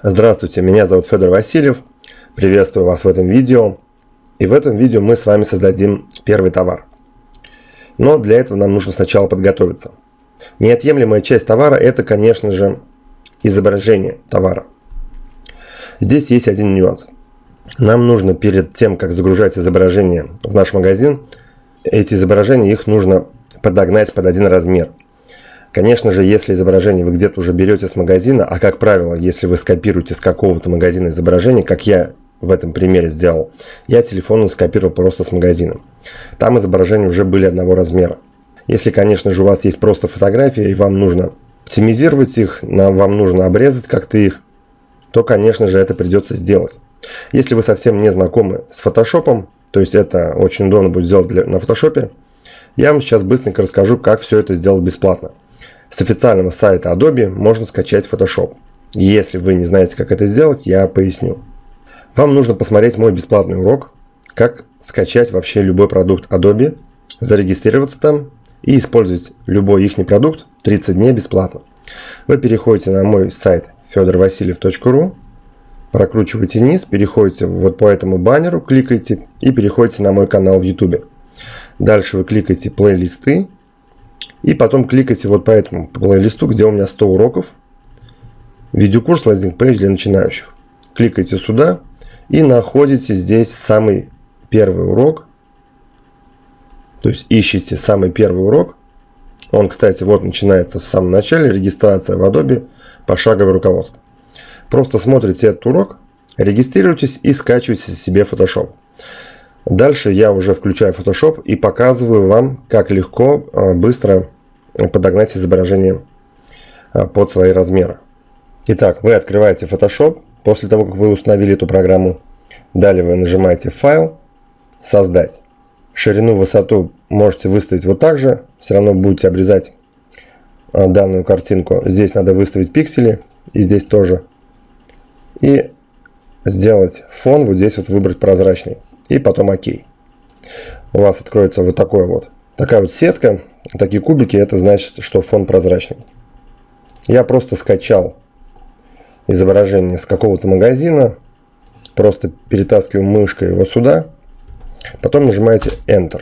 Здравствуйте, меня зовут Федор Васильев. Приветствую вас в этом видео. И в этом видео мы с вами создадим первый товар. Но для этого нам нужно сначала подготовиться. Неотъемлемая часть товара – это, конечно же, изображение товара. Здесь есть один нюанс. Нам нужно перед тем, как загружать изображение в наш магазин, эти изображения, их нужно подогнать под один размер. Конечно же, если изображение вы где-то уже берете с магазина, а как правило, если вы скопируете с какого-то магазина изображение, как я в этом примере сделал, я телефоном скопировал просто с магазина. Там изображения уже были одного размера. Если, конечно же, у вас есть просто фотография и вам нужно оптимизировать их, вам нужно обрезать как-то их, то, конечно же, это придется сделать. Если вы совсем не знакомы с фотошопом, то есть это очень удобно будет сделать на фотошопе, я вам сейчас быстренько расскажу, как все это сделать бесплатно. С официального сайта Adobe можно скачать Photoshop. Если вы не знаете, как это сделать, я поясню. Вам нужно посмотреть мой бесплатный урок, как скачать вообще любой продукт Adobe, зарегистрироваться там и использовать любой их продукт 30 дней бесплатно. Вы переходите на мой сайт fedorvasiliev.ru, прокручиваете вниз, переходите вот по этому баннеру, кликаете и переходите на мой канал в YouTube. Дальше вы кликаете плейлисты. И потом кликайте вот по этому плейлисту, где у меня 100 уроков. Видеокурс лендинг-пейдж для начинающих. Кликайте сюда и находите здесь самый первый урок. То есть ищите самый первый урок. Он, кстати, вот начинается в самом начале. Регистрация в Adobe, пошаговое руководство. Просто смотрите этот урок, регистрируйтесь и скачивайте себе Photoshop. Дальше я уже включаю Photoshop и показываю вам, как легко, быстро подогнать изображение под свои размеры. Итак, вы открываете Photoshop после того, как вы установили эту программу. Далее вы нажимаете «Файл», «Создать». Ширину, высоту можете выставить вот так же. Все равно будете обрезать данную картинку. Здесь надо выставить пиксели. И здесь тоже. И сделать фон. Вот здесь вот выбрать прозрачный. И потом ОК. У вас откроется вот такая вот сетка. Такие кубики, это значит, что фон прозрачный. Я просто скачал изображение с какого-то магазина. Просто перетаскиваю мышкой его сюда. Потом нажимаете Enter.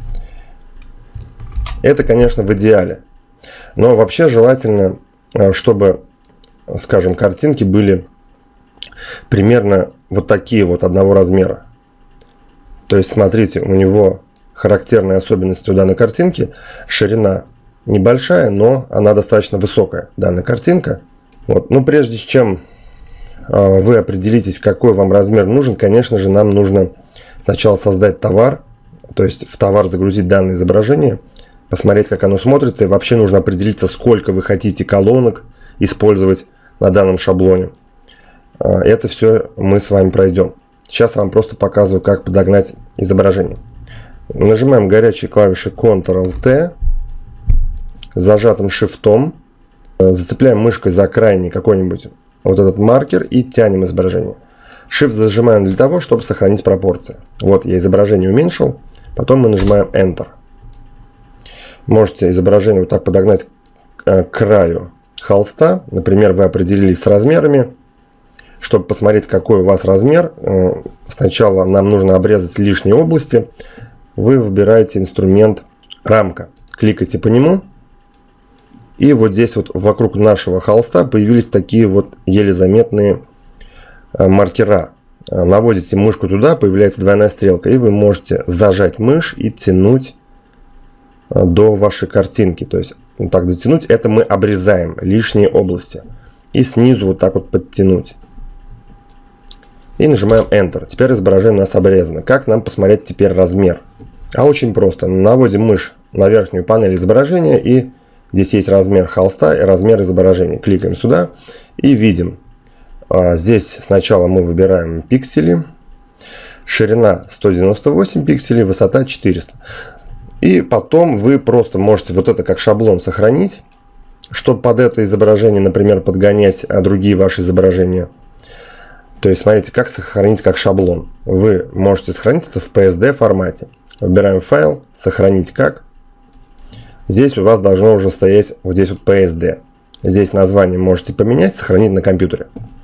Это, конечно, в идеале. Но вообще желательно, чтобы, скажем, картинки были примерно вот такие вот одного размера. То есть, смотрите, у него характерная особенность у данной картинки. Ширина небольшая, но она достаточно высокая, данная картинка. Вот. Но прежде чем вы определитесь, какой вам размер нужен, конечно же, нам нужно сначала создать товар. То есть, в товар загрузить данное изображение, посмотреть, как оно смотрится. И вообще нужно определиться, сколько вы хотите колонок использовать на данном шаблоне. Это все мы с вами пройдем. Сейчас я вам просто показываю, как подогнать изображение. Нажимаем горячие клавиши Ctrl-T, зажатым шифтом, зацепляем мышкой за крайний какой-нибудь вот этот маркер и тянем изображение. Shift зажимаем для того, чтобы сохранить пропорции. Вот я изображение уменьшил, потом мы нажимаем Enter. Можете изображение вот так подогнать к краю холста. Например, вы определились с размерами. Чтобы посмотреть, какой у вас размер, сначала нам нужно обрезать лишние области. Вы выбираете инструмент рамка. Кликайте по нему. И вот здесь вот вокруг нашего холста появились такие вот еле заметные маркера. Наводите мышку туда, появляется двойная стрелка. И вы можете зажать мышь и тянуть до вашей картинки. То есть вот так дотянуть. Это мы обрезаем лишние области. И снизу вот так вот подтянуть. И нажимаем Enter. Теперь изображение у нас обрезано. Как нам посмотреть теперь размер? А очень просто. Наводим мышь на верхнюю панель изображения. И здесь есть размер холста и размер изображения. Кликаем сюда и видим. Здесь сначала мы выбираем пиксели. Ширина 198 пикселей, высота 400. И потом вы просто можете вот это как шаблон сохранить. Чтобы под это изображение, например, подгонять другие ваши изображения. То есть, смотрите, как сохранить как шаблон. Вы можете сохранить это в PSD формате. Выбираем файл, сохранить как. Здесь у вас должно уже стоять вот здесь вот PSD. Здесь название можете поменять, сохранить на компьютере.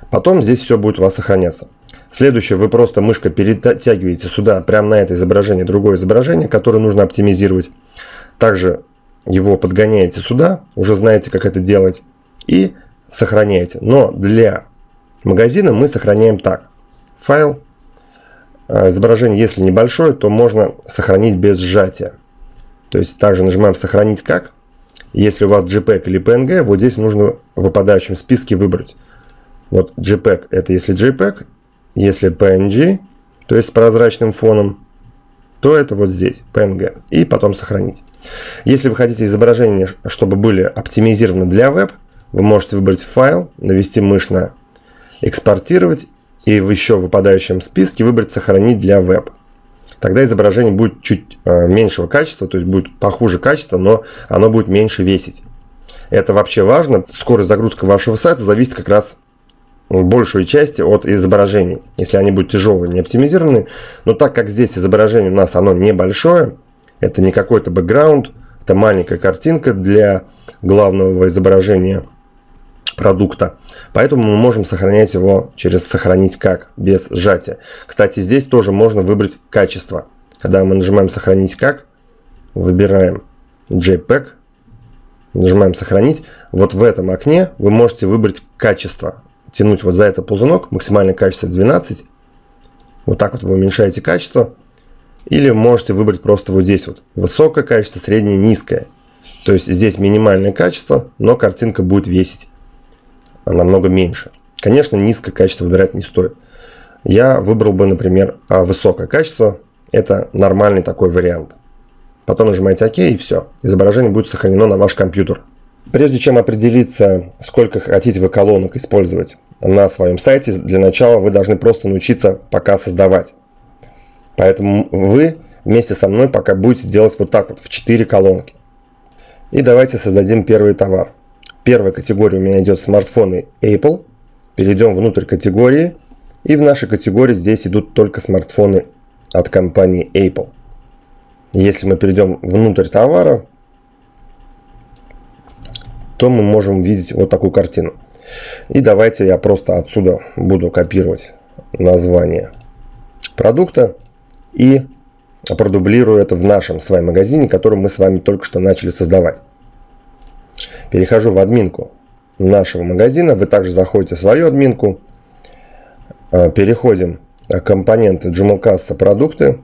Потом здесь все будет у вас сохраняться. Следующее, вы просто мышкой перетягиваете сюда, прямо на это изображение, другое изображение, которое нужно оптимизировать. Также его подгоняете сюда, уже знаете, как это делать, и сохраняете. Но для магазина мы сохраняем так. Файл. Изображение, если небольшое, то можно сохранить без сжатия. То есть также нажимаем «Сохранить как». Если у вас JPEG или PNG, вот здесь нужно в выпадающем списке выбрать. Вот JPEG – это если JPEG, если PNG, то есть с прозрачным фоном, то это вот здесь, PNG. И потом сохранить. Если вы хотите изображения, чтобы были оптимизированы для веб, вы можете выбрать файл, навести мышь на «Экспортировать» и еще в выпадающем списке выбрать «Сохранить для веб». Тогда изображение будет чуть меньшего качества, то есть будет похуже качество, но оно будет меньше весить. Это вообще важно. Скорость загрузки вашего сайта зависит как раз в большей части от изображений. Если они будут тяжелые, не оптимизированы. Но так как здесь изображение у нас оно небольшое, это не какой-то бэкграунд, это маленькая картинка для главного изображения продукта. Поэтому мы можем сохранять его через «Сохранить как», без сжатия. Кстати, здесь тоже можно выбрать качество. Когда мы нажимаем «Сохранить как», выбираем JPEG, нажимаем «Сохранить». Вот в этом окне вы можете выбрать качество. Тянуть вот за это ползунок, максимальное качество 12. Вот так вот вы уменьшаете качество. Или можете выбрать просто вот здесь вот высокое качество, среднее, низкое. То есть здесь минимальное качество, но картинка будет весить намного меньше. Конечно, низкое качество выбирать не стоит. Я выбрал бы, например, высокое качество. Это нормальный такой вариант. Потом нажимаете ОК и все. Изображение будет сохранено на ваш компьютер. Прежде чем определиться, сколько хотите вы колонок использовать на своем сайте, для начала вы должны просто научиться пока создавать. Поэтому вы вместе со мной пока будете делать вот так вот, в 4 колонки. И давайте создадим первый товар. Первая категория у меня идет смартфоны Apple. Перейдем внутрь категории. И в нашей категории здесь идут только смартфоны от компании Apple. Если мы перейдем внутрь товара, то мы можем видеть вот такую картину. И давайте я просто отсюда буду копировать название продукта и продублирую это в нашем с вами магазине, который мы с вами только что начали создавать. Перехожу в админку нашего магазина. Вы также заходите в свою админку. Переходим к компоненты Joomla продукты.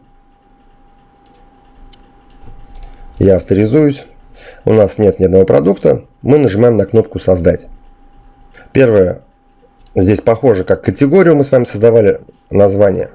Я авторизуюсь. У нас нет ни одного продукта. Мы нажимаем на кнопку «Создать». Первое. Здесь похоже, как категорию мы с вами создавали название.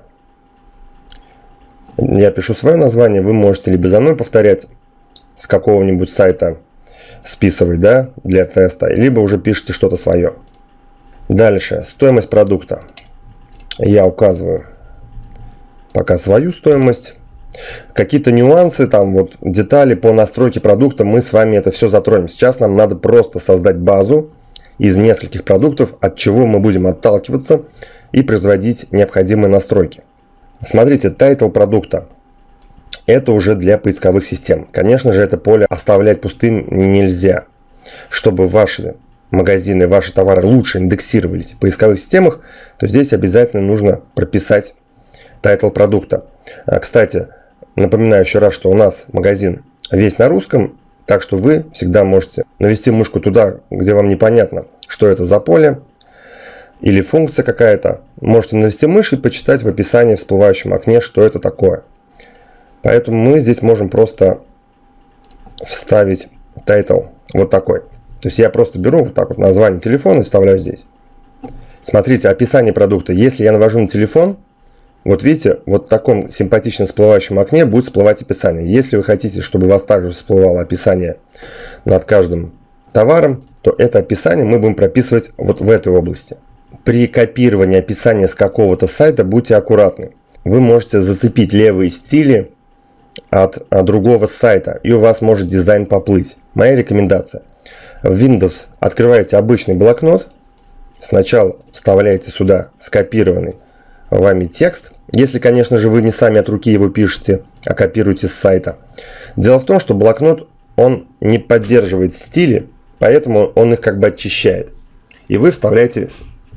Я пишу свое название. Вы можете либо за мной повторять с какого-нибудь сайта, списывать, да, для теста, либо уже пишите что-то свое. Дальше. Стоимость продукта. Я указываю пока свою стоимость. Какие-то нюансы, там вот детали по настройке продукта, мы с вами это все затронем. Сейчас нам надо просто создать базу из нескольких продуктов, от чего мы будем отталкиваться и производить необходимые настройки. Смотрите, title продукта. Это уже для поисковых систем. Конечно же, это поле оставлять пустым нельзя. Чтобы ваши магазины, ваши товары лучше индексировались в поисковых системах, то здесь обязательно нужно прописать title продукта. Кстати, напоминаю еще раз, что у нас магазин весь на русском, так что вы всегда можете навести мышку туда, где вам непонятно, что это за поле или функция какая-то. Можете навести мышь и почитать в описании в всплывающем окне, что это такое. Поэтому мы здесь можем просто вставить title вот такой. То есть я просто беру вот так вот название телефона и вставляю здесь. Смотрите, описание продукта. Если я навожу на телефон, вот видите, вот в таком симпатичном всплывающем окне будет всплывать описание. Если вы хотите, чтобы у вас также всплывало описание над каждым товаром, то это описание мы будем прописывать вот в этой области. При копировании описания с какого-то сайта будьте аккуратны. Вы можете зацепить левые стили от другого сайта, и у вас может дизайн поплыть. Моя рекомендация. В Windows открываете обычный блокнот. Сначала вставляете сюда скопированный вами текст. Если, конечно же, вы не сами от руки его пишете, а копируете с сайта. Дело в том, что блокнот, он не поддерживает стили, поэтому он их как бы очищает. И вы вставляете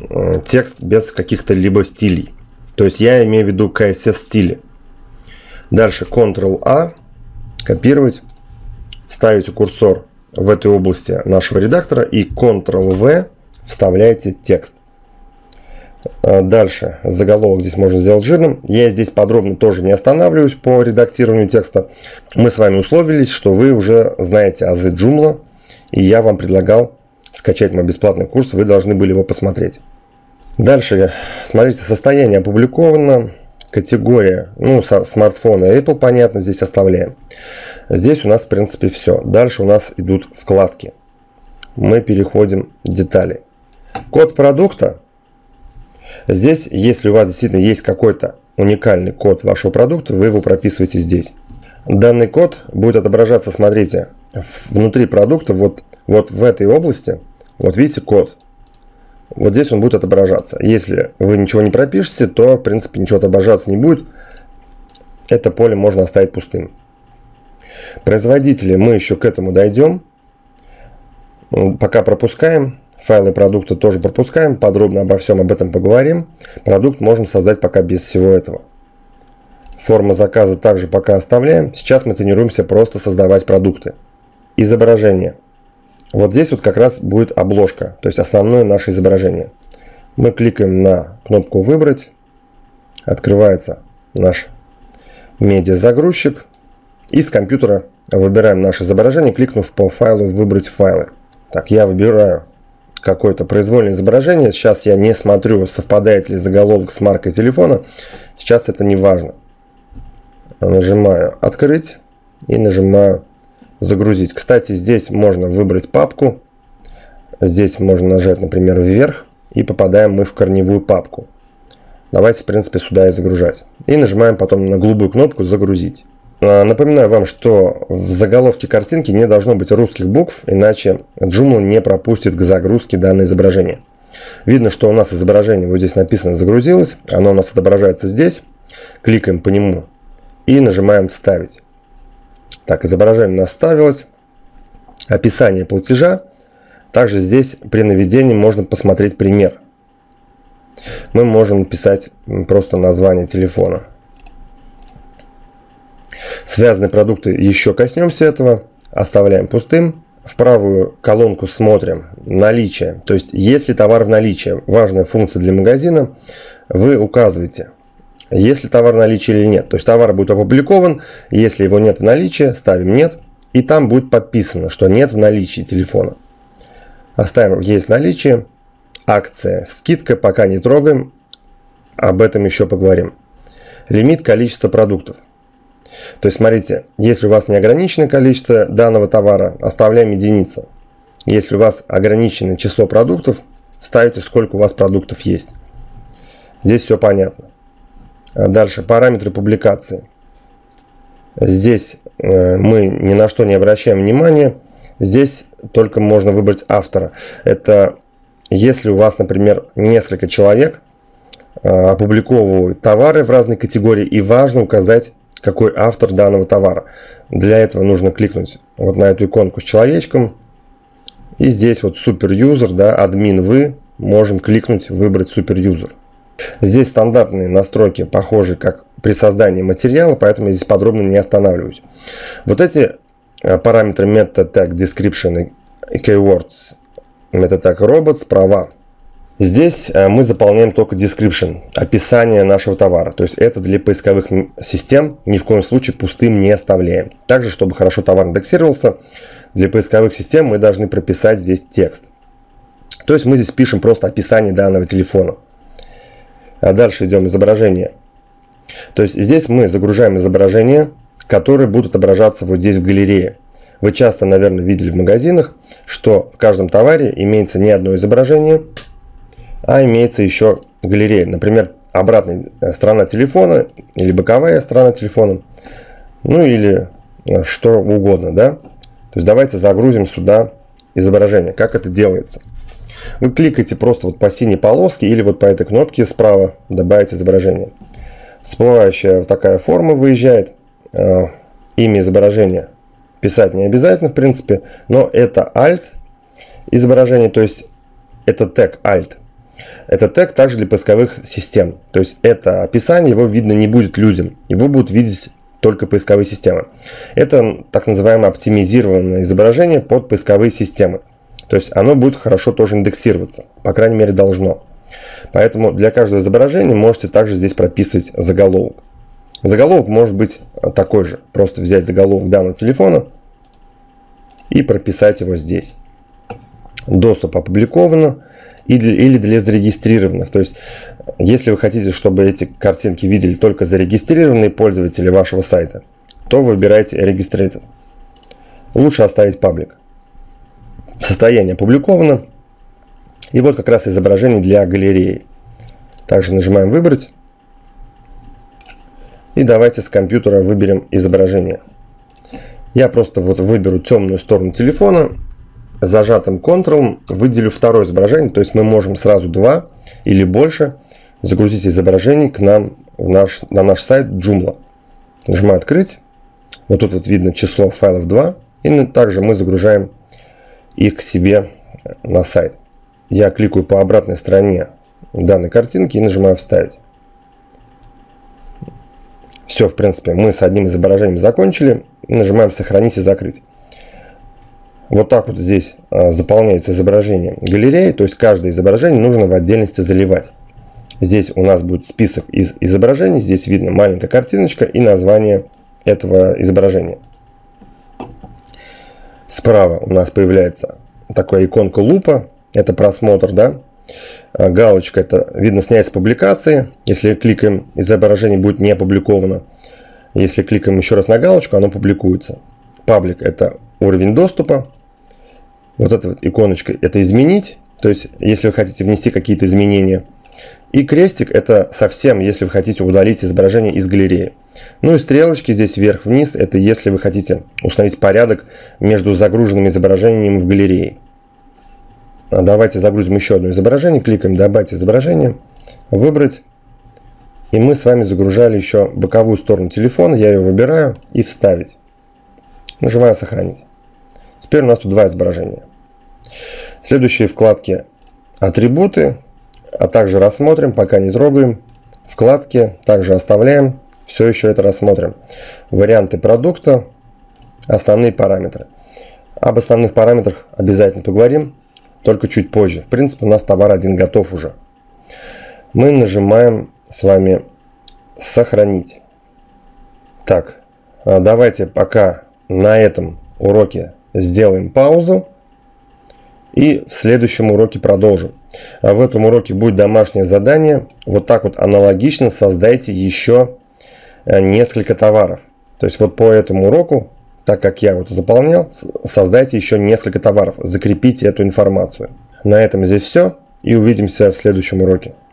текст без каких-то либо стилей. То есть я имею в виду CSS стили. Дальше Ctrl-A, копировать, ставите курсор в этой области нашего редактора и Ctrl-V вставляете текст. Дальше заголовок здесь можно сделать жирным. Я здесь подробно тоже не останавливаюсь по редактированию текста. Мы с вами условились, что вы уже знаете азы Joomla, и я вам предлагал скачать мой бесплатный курс, вы должны были его посмотреть. Дальше, смотрите, состояние опубликовано, категория, смартфон и Apple, понятно, здесь оставляем. Здесь у нас, в принципе, все. Дальше у нас идут вкладки. Мы переходим в детали. Код продукта. Здесь, если у вас действительно есть какой-то уникальный код вашего продукта, вы его прописываете здесь. Данный код будет отображаться, смотрите, внутри продукта, вот в этой области, вот видите код. Вот здесь он будет отображаться. Если вы ничего не пропишете, то, в принципе, ничего отображаться не будет. Это поле можно оставить пустым. Производители, мы еще к этому дойдем. Пока пропускаем. Файлы продукта тоже пропускаем. Подробно обо всем об этом поговорим. Продукт можем создать пока без всего этого. Форма заказа также пока оставляем. Сейчас мы тренируемся просто создавать продукты. Изображение. Вот здесь вот как раз будет обложка, то есть основное наше изображение. Мы кликаем на кнопку «Выбрать». Открывается наш медиазагрузчик. И с компьютера выбираем наше изображение, кликнув по файлу «Выбрать файлы». Так, я выбираю какое-то произвольное изображение. Сейчас я не смотрю, совпадает ли заголовок с маркой телефона. Сейчас это не важно. Нажимаю «Открыть» и нажимаю «Загрузить». Кстати, здесь можно выбрать папку. Здесь можно нажать, например, вверх. И попадаем мы в корневую папку. Давайте, в принципе, сюда и загружать. И нажимаем потом на голубую кнопку «Загрузить». Напоминаю вам, что в заголовке картинки не должно быть русских букв, иначе Joomla не пропустит к загрузке данное изображение. Видно, что у нас изображение вот здесь написано «Загрузилось». Оно у нас отображается здесь. Кликаем по нему и нажимаем «Вставить». Так, изображение у нас вставилось. Описание платежа. Также здесь при наведении можно посмотреть пример. Мы можем написать просто название телефона. Связанные продукты, еще коснемся этого. Оставляем пустым. В правую колонку смотрим наличие. То есть, если товар в наличии, важная функция для магазина, вы указываете, есть ли товар в наличии или нет. То есть, товар будет опубликован. Если его нет в наличии, ставим нет. И там будет подписано, что нет в наличии телефона. Оставим есть наличие. Акция, скидка, пока не трогаем. Об этом еще поговорим. Лимит количества продуктов. То есть, смотрите, если у вас неограниченное количество данного товара, оставляем единица. Если у вас ограниченное число продуктов, ставите, сколько у вас продуктов есть. Здесь все понятно. Дальше, параметры публикации. Здесь мы ни на что не обращаем внимания. Здесь только можно выбрать автора. Это если у вас, например, несколько человек опубликовывают товары в разной категории, и важно указать, какой автор данного товара. Для этого нужно кликнуть вот на эту иконку с человечком. И здесь вот суперюзер, да, админ вы, можем кликнуть, выбрать суперюзер. Здесь стандартные настройки, похожие как при создании материала, поэтому я здесь подробно не останавливаюсь. Вот эти параметры meta tag description и keywords, meta tag robots, права. Здесь мы заполняем только description, описание нашего товара. То есть это для поисковых систем, ни в коем случае пустым не оставляем. Также, чтобы хорошо товар индексировался, для поисковых систем мы должны прописать здесь текст. То есть мы здесь пишем просто описание данного телефона. А дальше идем изображение. То есть здесь мы загружаем изображения, которые будут отображаться вот здесь в галерее. Вы часто, наверное, видели в магазинах, что в каждом товаре имеется не одно изображение, а имеется еще галерея. Например, обратная сторона телефона или боковая сторона телефона. Ну или что угодно, да. То есть давайте загрузим сюда изображение. Как это делается? Вы кликаете просто вот по синей полоске или вот по этой кнопке справа добавить изображение. Всплывающая вот такая форма выезжает. Имя изображения писать не обязательно, в принципе, но это Alt изображение, то есть это тег Alt. Это тег также для поисковых систем. То есть это описание, его видно не будет людям. Его будут видеть только поисковые системы. Это так называемое оптимизированное изображение под поисковые системы. То есть оно будет хорошо тоже индексироваться. По крайней мере должно. Поэтому для каждого изображения можете также здесь прописывать заголовок. Заголовок может быть такой же. Просто взять заголовок данного телефона и прописать его здесь. Доступ опубликовано или для зарегистрированных. То есть, если вы хотите, чтобы эти картинки видели только зарегистрированные пользователи вашего сайта, то выбирайте Registrated. Лучше оставить паблик. Состояние опубликовано. И вот как раз изображение для галереи. Также нажимаем «Выбрать». И давайте с компьютера выберем изображение. Я просто вот выберу темную сторону телефона. Зажатым Ctrl выделю второе изображение. То есть мы можем сразу 2 или больше загрузить изображений к нам на наш сайт Joomla. Нажимаю «Открыть». Вот тут вот видно число файлов 2. И также мы загружаем их к себе на сайт. Я кликаю по обратной стороне данной картинки и нажимаю «Вставить». Все, в принципе, мы с одним изображением закончили. И нажимаем «Сохранить и закрыть». Вот так вот здесь заполняются изображения галереи. То есть каждое изображение нужно в отдельности заливать. Здесь у нас будет список из изображений. Здесь видно маленькая картиночка и название этого изображения. Справа у нас появляется такая иконка лупа. Это просмотр, да? Галочка, это видно снять с публикации. Если кликаем, изображение будет не опубликовано. Если кликаем еще раз на галочку, оно публикуется. Паблик — это уровень доступа. Вот эта вот иконочка — это изменить. То есть, если вы хотите внести какие-то изменения. И крестик — это совсем, если вы хотите удалить изображение из галереи. Ну и стрелочки здесь вверх-вниз — это если вы хотите установить порядок между загруженными изображениями в галерее. Давайте загрузим еще одно изображение. Кликаем «Добавить изображение», «Выбрать». И мы с вами загружали еще боковую сторону телефона. Я ее выбираю и «Вставить». Нажимаю «Сохранить». Теперь у нас тут 2 изображения. Следующие вкладки «Атрибуты», а также «Рассмотрим», пока не трогаем. Вкладки также оставляем. Все еще это рассмотрим. Варианты продукта, основные параметры. Об основных параметрах обязательно поговорим, только чуть позже. В принципе, у нас товар один готов уже. Мы нажимаем с вами «Сохранить». Так, давайте пока на этом уроке сделаем паузу. И в следующем уроке продолжим. А в этом уроке будет домашнее задание. Вот так вот аналогично создайте еще несколько товаров. То есть вот по этому уроку, так как я вот заполнял, создайте еще несколько товаров. Закрепите эту информацию. На этом здесь все. И увидимся в следующем уроке.